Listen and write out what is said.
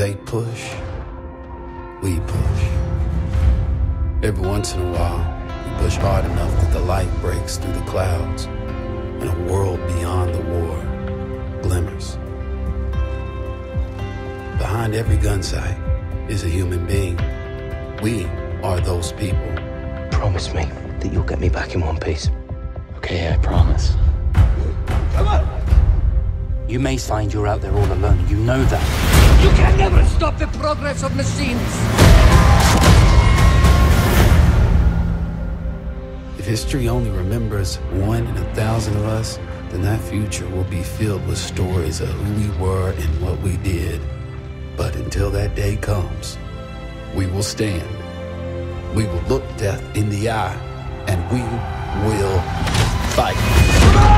They push, we push. Every once in a while, we push hard enough that the light breaks through the clouds and a world beyond the war glimmers. Behind every gun sight is a human being. We are those people. Promise me that you'll get me back in one piece. Okay, I promise. Come on! You may find you're out there all alone, and you know that. You can never stop the progress of machines! If history only remembers 1 in 1,000 of us, then that future will be filled with stories of who we were and what we did. But until that day comes, we will stand. We will look death in the eye, and we will fight.